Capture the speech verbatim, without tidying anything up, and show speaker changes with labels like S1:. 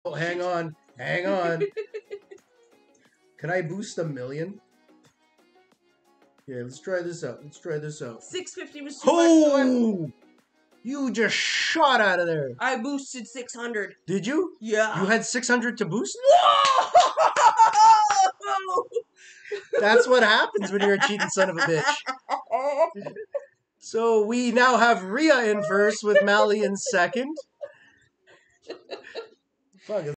S1: Oh, hang on. Hang on. Can I boost a million? Yeah, let's try this out. Let's try this out.
S2: six fifty was too much, so I...
S1: Oh! You just shot out of there.
S2: I boosted six hundred.
S1: Did you?
S2: Yeah.
S1: You had six hundred to boost?
S2: Whoa!
S1: That's what happens when you're a cheating son of a bitch. So we now have Rhea in first with Mally in second. Fuck.